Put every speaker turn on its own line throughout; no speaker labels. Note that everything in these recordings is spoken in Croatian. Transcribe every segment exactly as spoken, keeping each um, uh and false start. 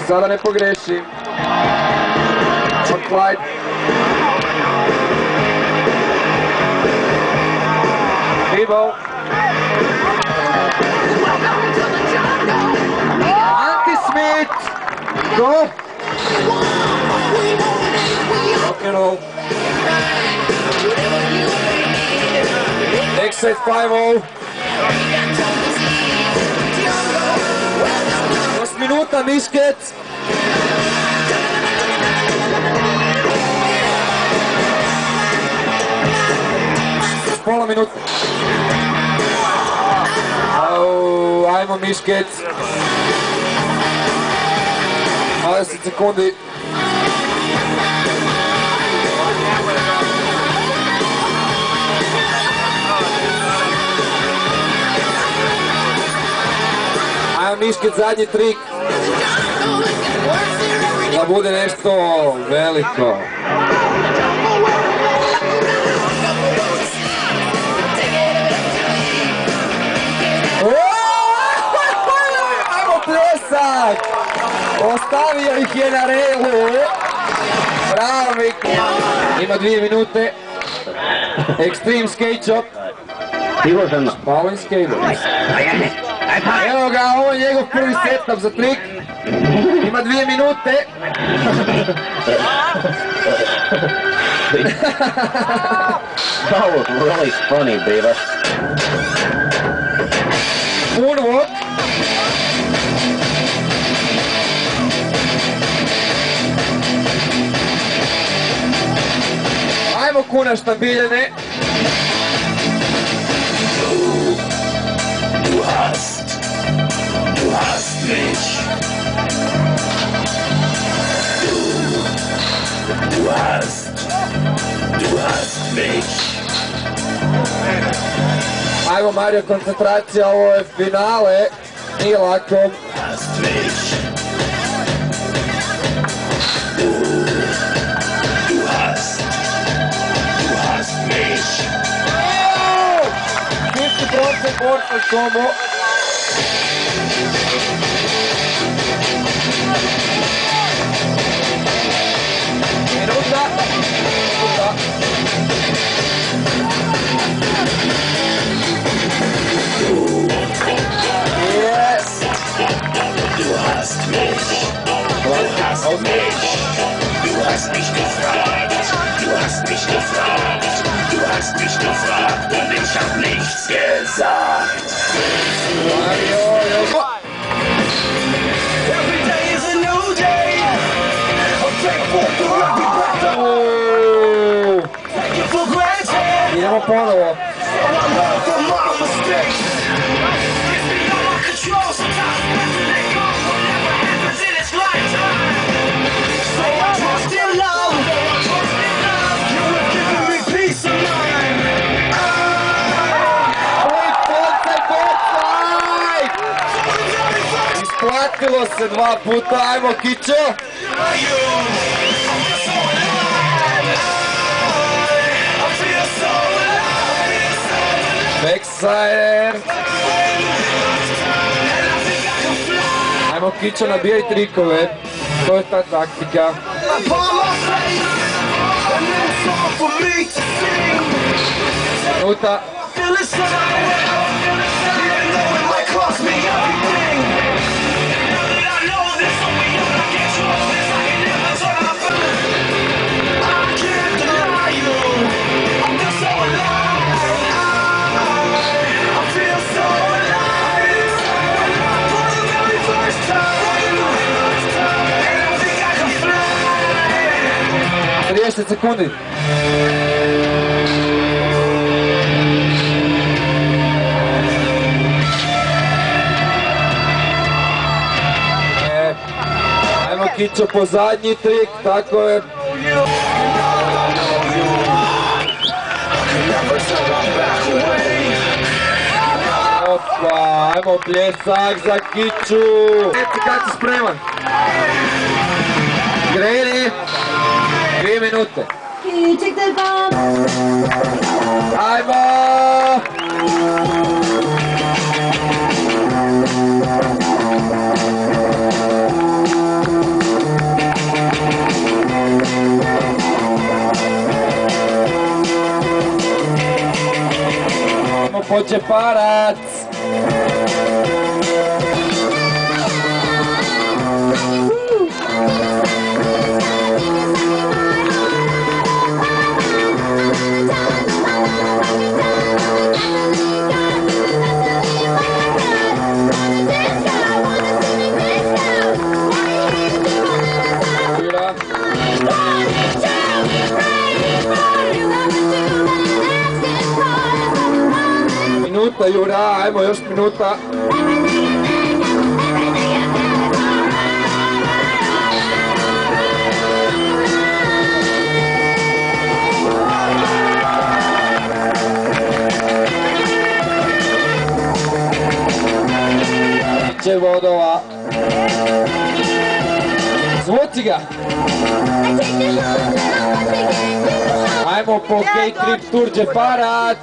sada ne pogreši. Clyde. Bibo. Anti Smith. Go. Rock and roll. Next set five oh. osam minuta Miškec. Pola minuta. Au, ajmo Miškec. dvadeset sekundi. Ajmo Miškec, zadnji trik. Da bude nešto veliko. Ajmo pljesak! Ostavio ih je na relu. Bravo Miko. Ima dvije minute. Extreme skate shop. Spavljeni skateboard. Evo ga, ovo je njegov prvi setup za trik. Ima dvije minute.
That was really funny, baby.
Moonwalk. Ajmo Kuna štabiljene.
Du hast, du hast mich. Du, du hast, du hast mich.
Ajmo Mario, koncentracija, ovo je finale. Nije lako.
Hast mich. Du, du hast, du hast mich.
fifty percent mortal combo. Minuta. Minuta. Yes.
Du hast mich. Du hast mich. Du hast mich gefragt. Du hast mich gefragt. Du hast mich gefragt und ich hab nichts gesagt. Every day is a new day. I'm thankful for every breath I
Oh.
take it for granted.
Idemo ponovo.
So I learn from my mistakes. It's beyond my control. Sometimes it's best to let go. Whatever happens in its lifetime. So I trust in love. You have given me peace of mind.
Isplatilo se dva puta, ajmo Kićo! Backsider! Ajmo Kićo, nabijaj trikove, to je ta taktika. Minuta. trideset sekundi. E, ajmo Kićo po zadnji trik, tako je. Opa, ajmo pljesak za Kiću. Reci kad si spreman. Greni. Dvije minute.
Check the bomb.
Ajmo! po džeparac. Minuta, Jura, ajmo još minuta. Biće vodova. Zvuci ga. Ajmo po Gay Trip Tour džeparac.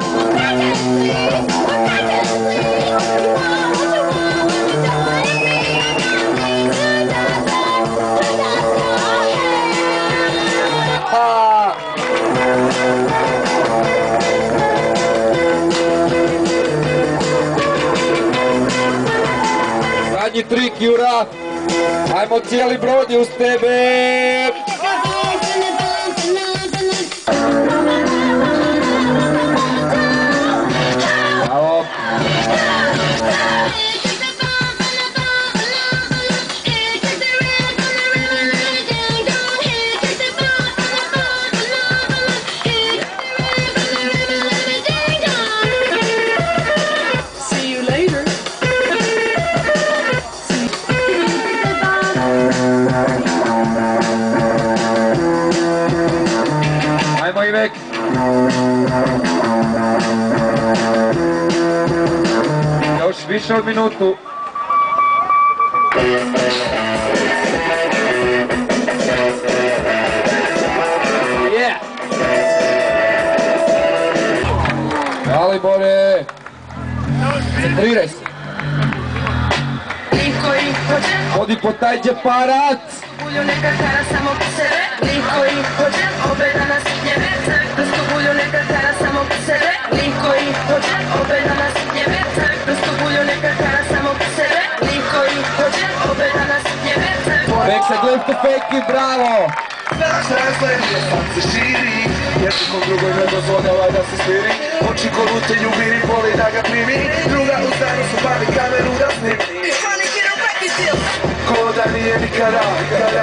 Zadnji trik, Jura. Ajmo, cijeli brod je uz tebe. Bravo. Ajmo, Ivek. Još više od minutu. Yeah! Dali, Bore! Centriraj se. Odi po taj džeparac!
Bulju neka kara samo po sebe, niko ih hoće, opet danas njebe, prstu bulju neka kara samo po sebe, niko ih hoće, opet danas njebe, prstu bulju neka kara samo po sebe, niko ih hoće, opet danas njebe.
Backside left to fake it, bravo!
Znaš šta je sljedeće, sad se širi, jer nikom drugoj ne dozvoljava da se smiri, oči ko rute ljubiri, voli da ga primi, druga u stanu su bavi kameru da snimi. Ko da nije nikada, nikada.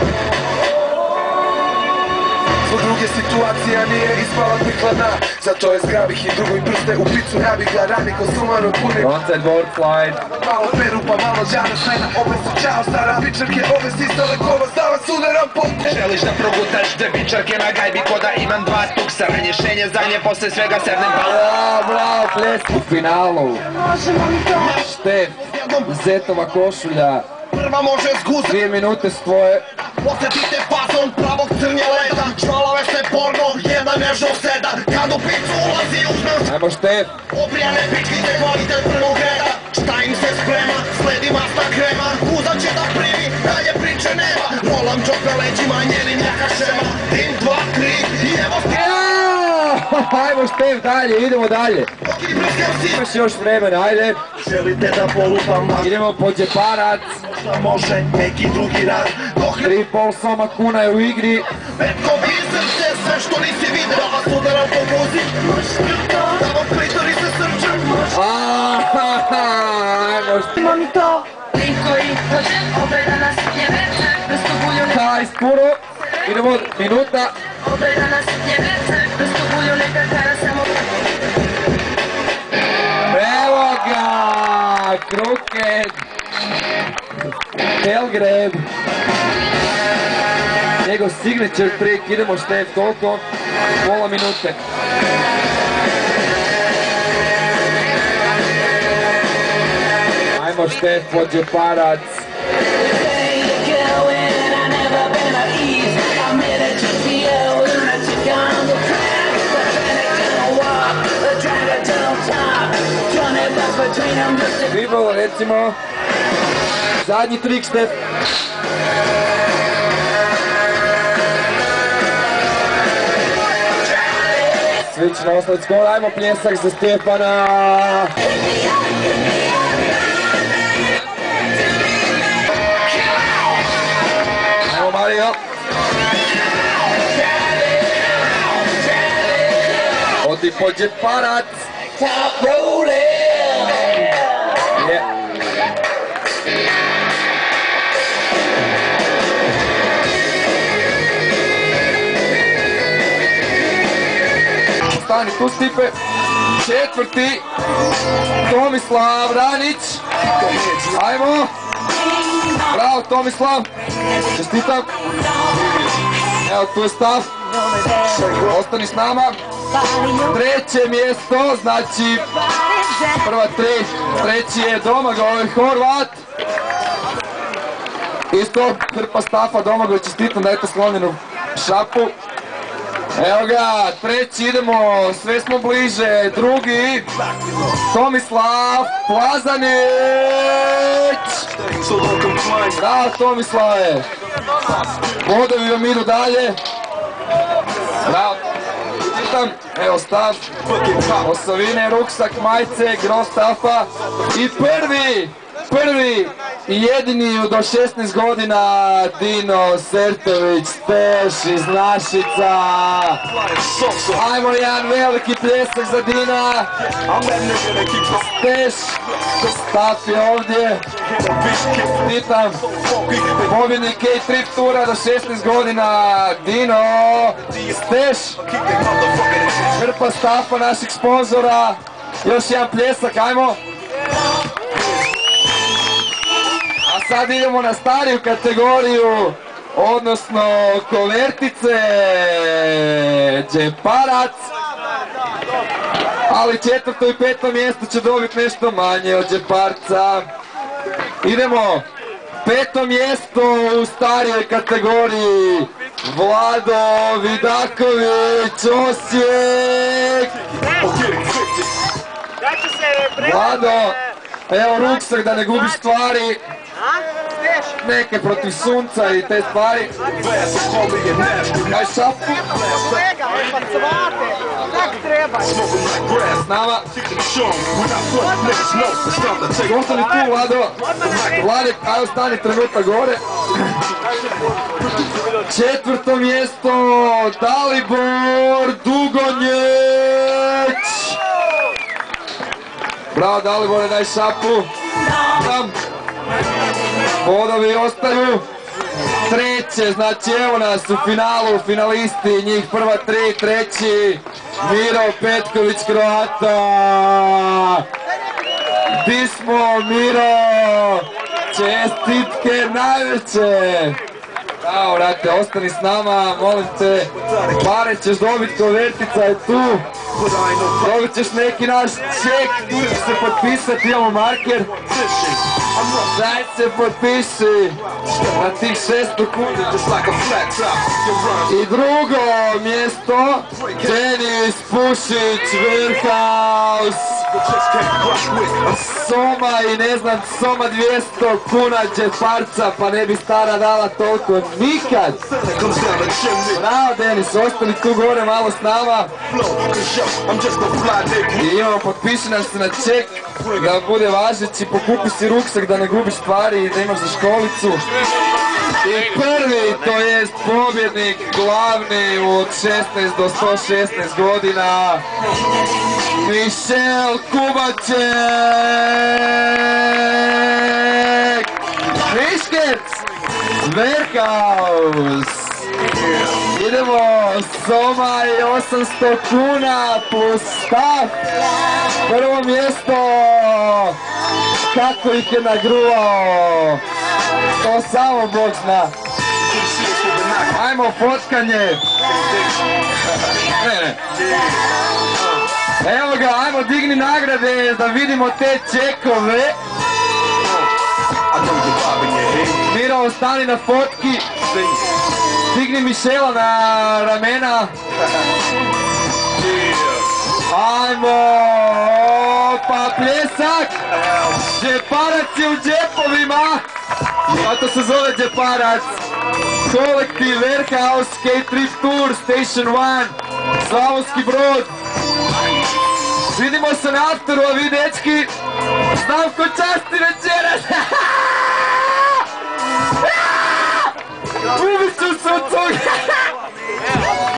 Zbog druge situacija nije ispala prikladna, zato je zgrabih i drugoj prste u picu rabih ga rani ko sumano puni.
Frontside board slide.
Malo peru pa malo džana šajna, ove su čao stara bičarke, ove sistale kova stava sudaram poku.
Želiš da progutaš dve bičarke na gajbi ko da imam dva tuksa, rješenje za nje posle svega sednem pala.
Bravo, bravo, ples u finalu. Štef, Zetova košulja.
Prva može zguzati.
Dvije minute su tvoje.
Osjetite fazon pravog crnja leda, čvalave se porno, jedan nežno sedar, kad u picu ulazi uzmeš.
Ajmo, Štef.
Obrijane pičkite kvalitet prvog reda, šta im se sprema, sledi masta krema, uzat će da primi, dalje priče nema, rolam džok na leđima, njenim jaka šema, tim, dva, tri, i evo sti...
Ajmo, Štef, dalje, idemo dalje. Imaš još vremena, ajde.
Želite da polupam vas,
Idemo po džeparac.
šta može neki drugi rad, dok
Tri i pol soma kuna je u igri.
petko vizem se, sve što nisi vidio, da vas udaram po guzi, da vam klitori se srčem,
Ajmo, Štef.
Imam i to. Niko ih hoće, opet danas njebe, prstu bulju neka
Kaj, spuro. Idemo, minuta.
opet danas njebe, prstu bulju neka kara samo.
Evo ga! Crooked! Tail grab! Njegov signature trick, idemo, Štef, koliko? Pola minute. Ajmo, Štef, po džeparac. Dribble, recimo. Zadnji trik, Štef. Svić na osnovic skor, ajmo pljesak za Stjepana. Ajmo Mario. Odi po džeparac. Top rolling. Yeah. Stani tu Stipe. Četvrti. Tomislav Ranić. Ajmo. Bravo Tomislav. Čestitam. Evo tu je stav. Ostani s nama. Treće mjesto, znači prva tri, treći je Domagoj Horvat. Isto hrpa stafa, Domagoj čestitam da je to sklonjenu šapu. Evo ga, treći idemo, sve smo bliže, drugi Tomislav Plazanić. Bravo Tomislave. Bodovi vam idu dalje. Bravo. Evo stav, osovine, ruksak, majce, gro stafa i prvi, prvi i jedini do šesnaest godina Dino Sertović, Steš iz Našica. Ajmo jedan veliki pljesak za Dina. Steš, stav je ovdje. Titam, pobjednik A-Trip tura do šesnaest godina Dino Steš. Hrpa stafa naših sponzora. Još jedan pljesak, ajmo. A sad idemo na stariju kategoriju, odnosno kovertice, džeparac. Ali četvrto i peto mjesto će dobiti nešto manje od džeparca. Idemo, peto mjesto u starijoj kategoriji, Vlado Vidaković, Osijek. Vlado, evo ruksak da ne gubiš stvari. Neke protiv sunca i te stvari. Daj šapku. S nama. Ostani tu, Vlado. Vlade, ajde stani trenutak gore. Četvrto mjesto, Dalibor Dugonjeć. Bravo Dalibore, daj šapu. Tam. Bodovi ostaju. Treće, znači evo nas u finalu, finalisti, njih prva tri, treći, Miro Petković Kroata. Di smo, Miro? Čestitke najveće. Evo, vrate, ostani s nama, molim te, pare ćeš dobiti, kovertica je tu. Dobit ćeš neki naš ček, tu ćeš se potpisati, imamo marker. Daj se potpiši na tih šesto kuna. I drugo mjesto, Denis Pušić, Warehouse. Soma i ne znam, Soma dvjesto kuna džeparca, pa ne bi stara dala toliko nikad. Bravo Denis, ostani tu gore malo s nama. I imamo, potpiši nam se na ček da bude važeći, pokupi si ruksak da ne gubiš stvari i da imaš za školicu. I prvi, to jest pobjednik glavni od šesnaest do sto šesnaest godina, Mišel Kubaček! Miškec! Warehouse! Idemo, Soma i osamsto kuna plus stav. Prvo mjesto, kako ih je nagruvao, to samo Bog zna. Ajmo fotkanje. Ne, ne. Evo ga, ajmo digni nagrade da vidimo te čekove. Miro, ostani na fotki. Digni Mišela na ramena. Ajmo, pa pljesak. Džeparac je u džepovima. Zato se zove Džeparac. Kolektiv Warehouse Skate Trip Tour Station jedan, Slavonski Brod. Vidimo se na afteru, a vi dečki, znam ko časti večeras!